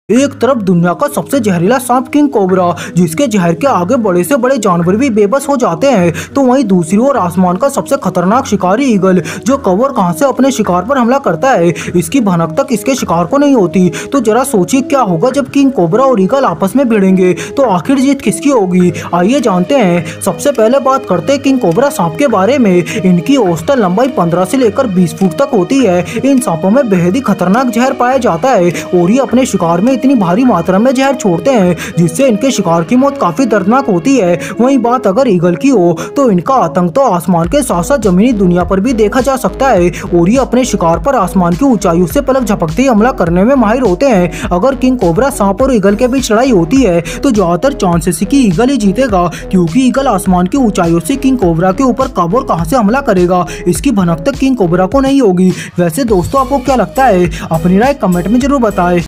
एक तरफ दुनिया का सबसे जहरीला सांप किंग कोबरा, जिसके जहर के आगे बड़े से बड़े जानवर भी बेबस हो जाते हैं, तो वहीं दूसरी ओर आसमान का सबसे खतरनाक शिकारी ईगल, जो कब और कहां से अपने शिकार पर हमला करता है, इसकी भनक तक इसके शिकार को नहीं होती। तो जरा सोचिए क्या होगा जब किंग कोबरा और ईगल आपस में भिड़ेंगे, तो आखिर जीत किसकी होगी। आइए जानते हैं। सबसे पहले बात करते हैं किंग कोबरा सांप के बारे में। इनकी औसतन लंबाई 15 से लेकर 20 फुट तक होती है। इन सांपों में बेहद ही खतरनाक जहर पाया जाता है और ये अपने शिकार में इतनी भारी मात्रा में जहर छोड़ते हैं जिससे इनके शिकार की मौत काफी दर्दनाक होती है। वहीं बात अगर ईगल की हो तो इनका आतंक तो आसमान के साथ साथ जमीनी दुनिया पर भी देखा जा सकता है और ये अपने शिकार पर आसमान की ऊंचाइयों से पलक झपकते ही हमला करने में माहिर होते हैं। अगर किंग कोबरा सांप और ईगल के बीच लड़ाई होती है तो ज्यादातर चांसेस है कि ईगल ही जीतेगा, क्योंकि ईगल आसमान की ऊंचाइयों से किंग कोबरा के ऊपर कब और कहां से हमला करेगा, इसकी भनक तक किंग कोबरा को नहीं होगी। वैसे दोस्तों, आपको क्या लगता है? अपनी राय कमेंट में जरूर बताएं।